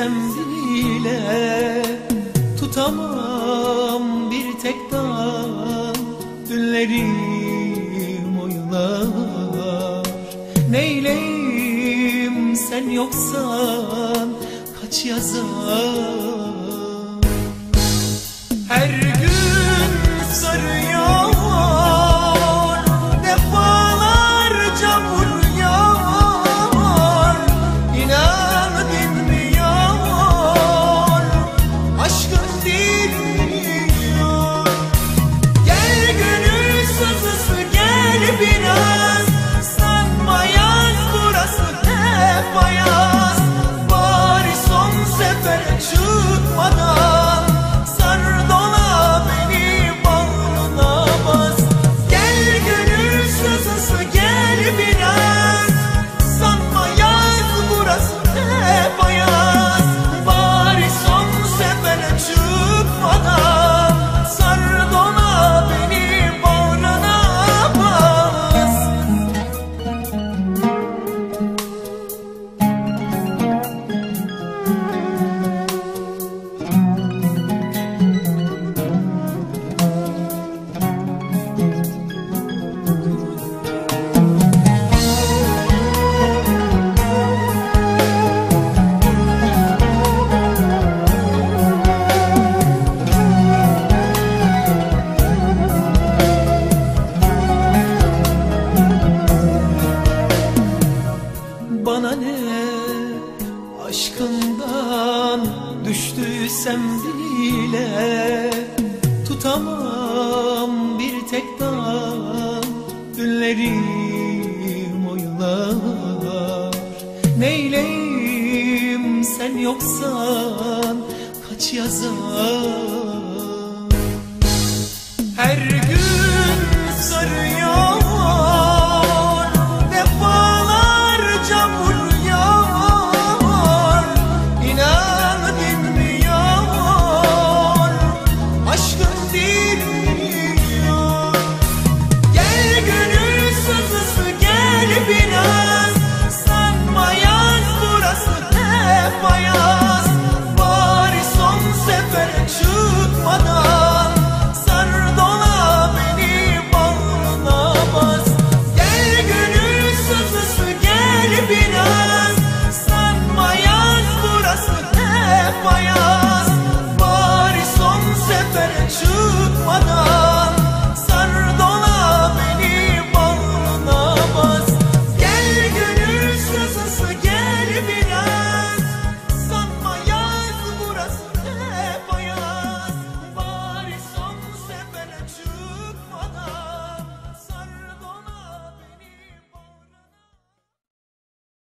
düştüysem bile tutamam bir tek dal. Dünlerim oynar, neyleyim sen yoksan kaç yazar. Her gün sarıyor, defalarca vuruyor, İnan dinmiyor, aşkın dinmiyor. Gel gönül sızısı gel biraz, sanma yaz burası hep ayaz. Bari son sefer çıkmadan sar dola beni bağrına bas. Gel gönül sızısı gel biraz, sanma yaz burası hep ayaz. Bari son sefer çıkmadan sar dola beni bağrına bas. Bana ne aşkından düştüysem bile tutamam bir tek dal. Dünlerim oynar, neyleyim sen yoksan kaç yazar. Her gün